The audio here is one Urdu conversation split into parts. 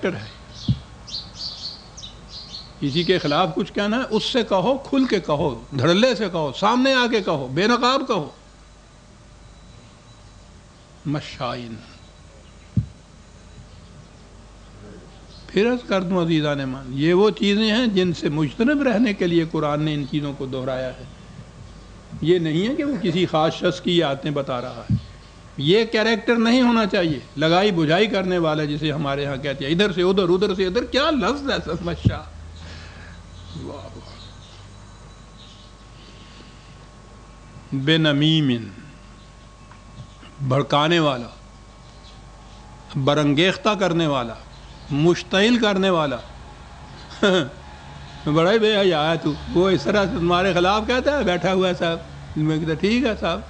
ہے. کسی کے خلاف کچھ کہنا ہے اس سے کہو، کھل کے کہو، دھڑلے سے کہو، سامنے آ کے کہو، بے نقاب کہو. مشائن. پھر عرض کر دوں عزیزان مان، یہ وہ چیزیں ہیں جن سے مجتنب رہنے کے لیے قرآن نے ان چیزوں کو دہرایا ہے. یہ نہیں ہے کہ وہ کسی خاص شخص کی باتیں بتا رہا ہے. یہ کیریکٹر نہیں ہونا چاہیے لگائی بجھائی کرنے والا، جسے ہمارے ہاں کہتے ہیں ادھر سے ادھر، ادھر سے ادھر. کیا لفظ ہے سب مشا. بے نمیم، بھڑکانے والا، برانگیختہ کرنے والا، مشتعل کرنے والا. بڑا ہی بے حیا ہے تو. وہ اس طرح تمہارے خلاف کہتا ہے بیٹھا ہوا ہے صاحب. میں کہتا ٹھیک ہے صاحب.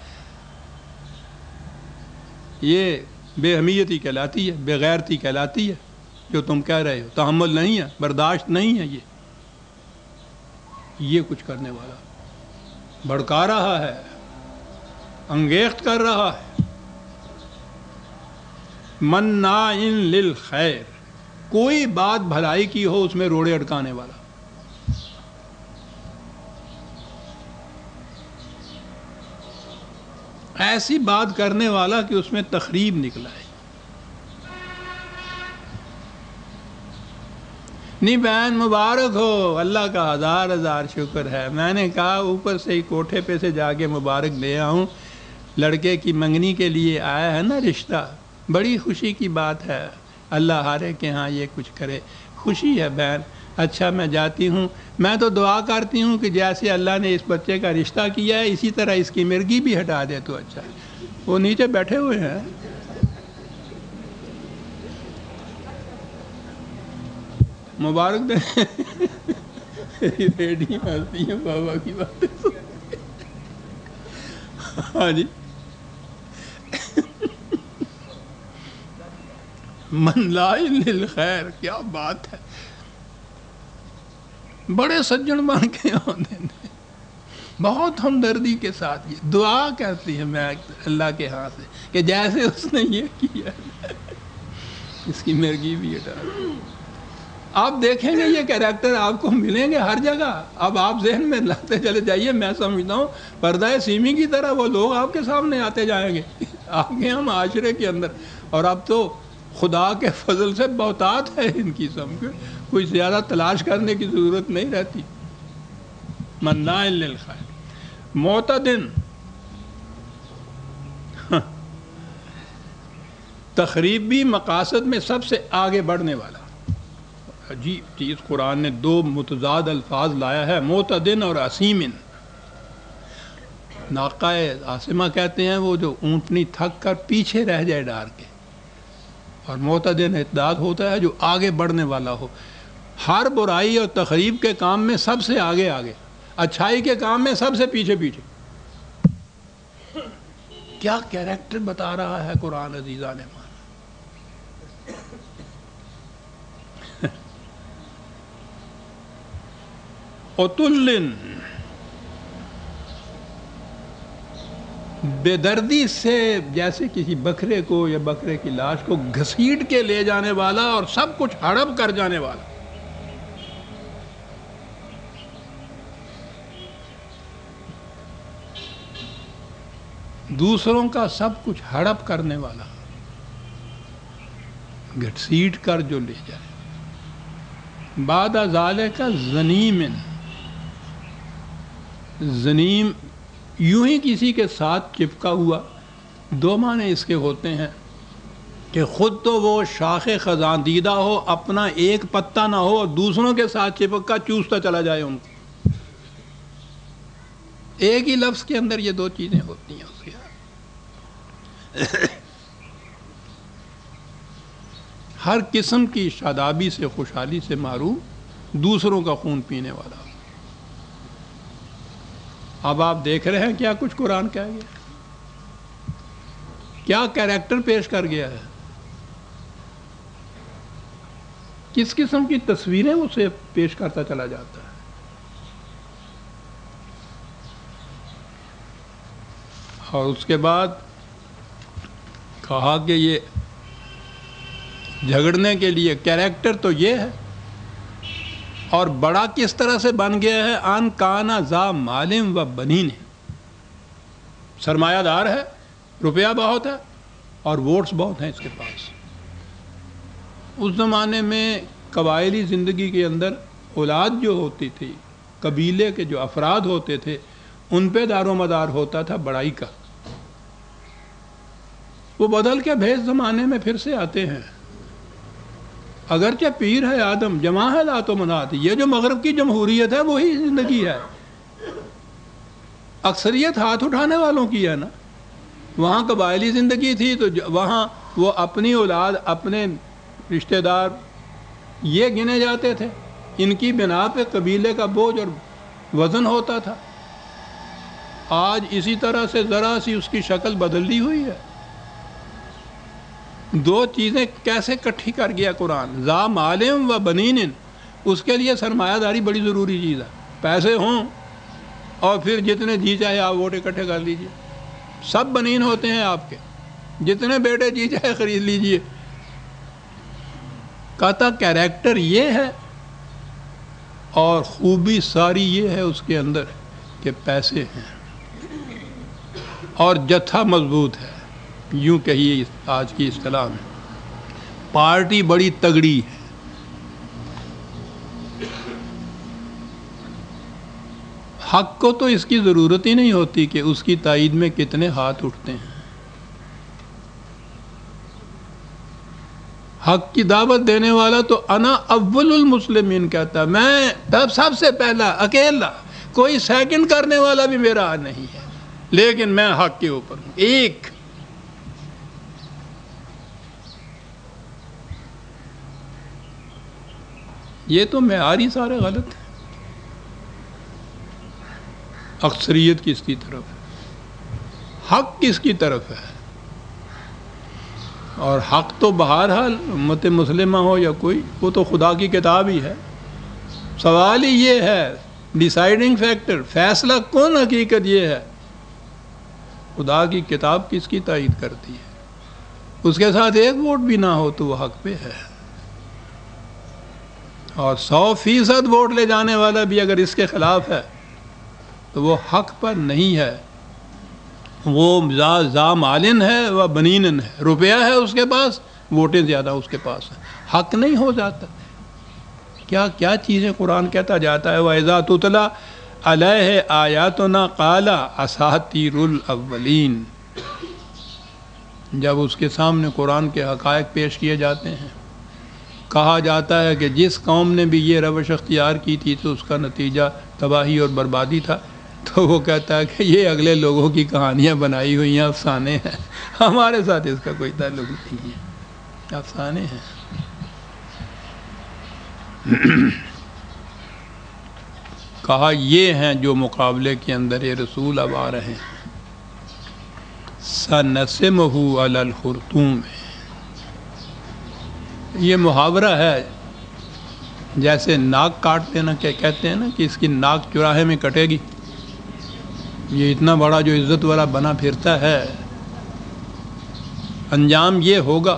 یہ بے حمیتی کہلاتی ہے، بے غیرتی کہلاتی ہے جو تم کہہ رہے ہو. تحمل نہیں ہے، برداشت نہیں ہے. یہ کچھ کرنے والا بھڑکا رہا ہے، انگیخت کر رہا ہے. مناع للخیر، کوئی بات بھلائی کی ہو اس میں روڑے اٹکانے والا. ایسی بات کرنے والا کہ اس میں تخریب نکلا ہے. نہیں بہن مبارک ہو، اللہ کا ہزار ہزار شکر ہے. میں نے کہا اوپر سے ہی کوٹھے پہ سے جا کے مبارک لے آؤں. لڑکے کی منگنی کے لیے آیا ہے نا رشتہ، بڑی خوشی کی بات ہے. اللہ ہارے کہ ہاں یہ کچھ کرے. خوشی ہے بہن. اچھا میں جاتی ہوں. میں تو دعا کرتی ہوں کہ جیسے اللہ نے اس بچے کا رشتہ کیا ہے اسی طرح اس کی مرگی بھی ہٹا دے تو اچھا. وہ نیچے بیٹھے ہوئے ہیں. مبارک دے. ریڈی ہنستی ہیں بابا کی باتیں سن. ہاں جی. من لا للخیر، کیا بات ہے. بڑے سجن بن کے آتے ہیں، بہت ہمدردی کے ساتھ یہ دعا کرتی ہے میں اللہ کے ہاں سے کہ جیسے اس نے یہ کیا اس کی مرگی بھی ہٹا دے. آپ دیکھیں گے یہ کیریکٹر آپ کو ملیں گے ہر جگہ. اب آپ ذہن میں لاتے چلے جائیے. میں سمجھتا ہوں پردہ سیمی کی طرح وہ لوگ آپ کے سامنے آتے جائیں گے آپ کے ہم معاشرے کے اندر. اور اب تو خدا کے فضل سے بہتات ہے ان کی سمجھ، کوئی زیادہ تلاش کرنے کی ضرورت نہیں رہتی. مناع للخیر، معتدن، تخریبی مقاصد میں سب سے آگے بڑھنے والا. عجیب چیز، قرآن نے دو متضاد الفاظ لایا ہے، معتدن اور اسیمن. ناقہ عاصمہ کہتے ہیں وہ جو اونٹنی تھک کر پیچھے رہ جائے ڈار کے، اور معتدن اعتداد ہوتا ہے جو آگے بڑھنے والا ہو. ہر برائی اور تخریب کے کام میں سب سے آگے آگے، اچھائی کے کام میں سب سے پیچھے پیچھے. کیا کیریکٹر بتا رہا ہے قرآن عزیزان مان. عتل، بے دردی سے جیسے کسی بکرے کو یا بکرے کی لاش کو گھسیٹ کے لے جانے والا اور سب کچھ ہڑپ کر جانے والا. دوسروں کا سب کچھ ہڑپ کرنے والا، گھسیٹ کر جو لے جائے. بعد ذالک زنیم، زنیم یوں ہی کسی کے ساتھ چپکا ہوا. دو معنی اس کے ہوتے ہیں کہ خود تو وہ شاخ خزاں دیدہ ہو، اپنا ایک پتا نہ ہو، اور دوسروں کے ساتھ چپک کر چوستا چلا جائے ان کو. ایک ہی لفظ کے اندر یہ دو چیزیں ہوتی ہیں اس کے. ہر قسم کی شادابی سے، خوشحالی سے محروم، دوسروں کا خون پینے والا. اب آپ دیکھ رہے ہیں کیا کچھ قرآن کہہ گیا، کیا کیریکٹر پیش کر گیا ہے، کس قسم کی تصویریں اسے پیش کرتا چلا جاتا ہے. اور اس کے بعد کہا کہ یہ جھگڑنے کے لیے کیریکٹر تو یہ ہے. اور بڑا کس طرح سے بن گیا ہے؟ ان کانا ذا مالم و بنین، سرمایہ دار ہے، روپیہ بہت ہے اور ووٹس بہت ہیں اس کے پاس. اس زمانے میں قبائلی زندگی کے اندر اولاد جو ہوتی تھی، قبیلے کے جو افراد ہوتے تھے، ان پہ دار و مدار ہوتا تھا بڑائی کا. وہ بدل کے بھیس زمانے میں پھر سے آتے ہیں. اگرچہ پیر ہے آدم، جمع ہے لات و منات، یہ جو مغرب کی جمہوریت ہے وہی زندگی ہے. اکثریت ہاتھ اٹھانے والوں کی ہے نا. وہاں قبائلی زندگی تھی تو وہاں وہ اپنی اولاد، اپنے رشتہ دار یہ گنے جاتے تھے. ان کی بنا پہ قبیلے کا بوجھ اور وزن ہوتا تھا. آج اسی طرح سے ذرا سی اس کی شکل بدل لی ہوئی ہے. دو چیزیں کیسے کٹھی کر گیا قرآن، ذا مالم و بنین. اس کے لیے سرمایہ داری بڑی ضروری چیز ہے. پیسے ہوں اور پھر جتنے جی چاہے آپ ووٹ اکٹھے کر لیجئے. سب بنین ہوتے ہیں آپ کے، جتنے بیٹے جی چاہے خرید لیجئے. کہتا کیریکٹر یہ ہے اور خوبی ساری یہ ہے اس کے اندر کہ پیسے ہیں اور جتھا مضبوط ہے. یوں کہیے آج کی اصطلاح میں پارٹی بڑی تگڑی ہے. حق کو تو اس کی ضرورت ہی نہیں ہوتی کہ اس کی تائید میں کتنے ہاتھ اٹھتے ہیں. حق کی دعوت دینے والا تو انا اول المسلمین کہتا ہے، میں سب سے پہلا اکیلا، کوئی سیکنڈ کرنے والا بھی میرا نہیں ہے، لیکن میں حق کے اوپر ہوں. ایک یہ تو معیار ہی سارے غلط ہیں. اکثریت کس کی طرف ہے؟ حق کس کی طرف ہے؟ اور حق تو بہرحال امت مسلمہ ہو یا کوئی، وہ تو خدا کی کتاب ہی ہے. سوال ہی یہ ہے، ڈیسائیڈنگ فیکٹر، فیصلہ کون حقیقت یہ ہے، خدا کی کتاب کس کی تائید کرتی ہے. اس کے ساتھ ایک ووٹ بھی نہ ہو تو وہ حق پہ ہے، اور 100% ووٹ لے جانے والا بھی اگر اس کے خلاف ہے تو وہ حق پر نہیں ہے. وہ ذا مالن ہے و بنین ہے، روپیہ ہے اس کے پاس، ووٹیں زیادہ اس کے پاس ہیں، حق نہیں ہو جاتا. کیا کیا چیزیں قرآن کہتا جاتا ہے. وَإِذَا تُتْلَىٰ عَلَيْهِ آيَاتُنَا قَالَ أَسَاطِيرُ الْأَوَّلِينَ. جب اس کے سامنے قرآن کے حقائق پیش کیے جاتے ہیں، کہا جاتا ہے کہ جس قوم نے بھی یہ روش اختیار کی تھی تو اس کا نتیجہ تباہی اور بربادی تھا، تو وہ کہتا ہے کہ یہ اگلے لوگوں کی کہانیاں بنائی ہوئی ہیں، افسانے ہیں، ہمارے ساتھ اس کا کوئی تعلق نہیں ہے، افسانے ہیں. کہا یہ ہیں جو مقابلے کے اندر یہ رسول اب آ رہے ہیں. سَنَسِمُهُ عَلَى الْخُرْطُومِ. یہ محاورہ ہے، جیسے ناک کاٹ دینا کہ کہتے ہیں نا کہ اس کی ناک چوراہے میں کٹے گی. یہ اتنا بڑا جو عزت والا بنا پھرتا ہے، انجام یہ ہوگا.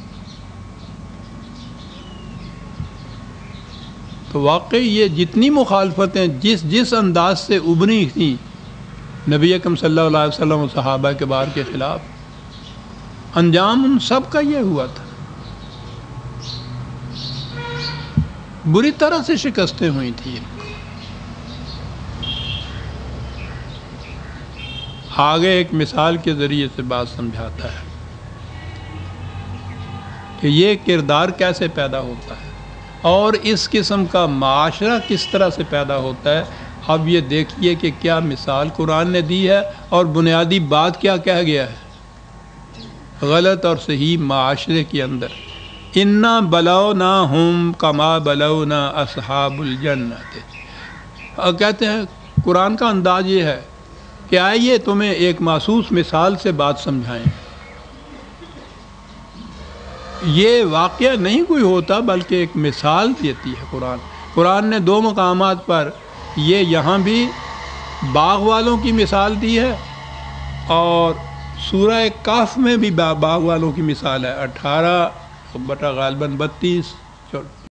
تو واقعی یہ جتنی مخالفتیں جس انداز سے ابھری تھیں نبی اکرم صلی اللہ علیہ وسلم و صحابہ کبار کے خلاف، انجام ان سب کا یہ ہوا تھا. بری طرح سے شکستیں ہوئی تھیں. آگے ایک مثال کے ذریعے سے بات سمجھاتا ہے کہ یہ کردار کیسے پیدا ہوتا ہے اور اس قسم کا معاشرہ کس طرح سے پیدا ہوتا ہے. اب یہ دیکھیے کہ کیا مثال قرآن نے دی ہے اور بنیادی بات کیا کہہ گیا ہے غلط اور صحیح معاشرے کے اندر. اِنَّا بَلَوْنَاهُمْ كَمَا بَلَوْنَا أَصْحَابُ الْجَنَّةِ. اور کہتے ہیں قرآن کا انداز یہ ہے کہ آئیے تمہیں ایک محسوس مثال سے بات سمجھائیں. یہ واقعہ نہیں کوئی ہوتا بلکہ ایک مثال دیتی ہے قرآن. قرآن نے 2 مقامات پر یہ یہاں بھی باغ والوں کی مثال دی ہے اور سورہ کہف میں بھی باغ والوں کی مثال ہے. 18 بٹا غالباً 32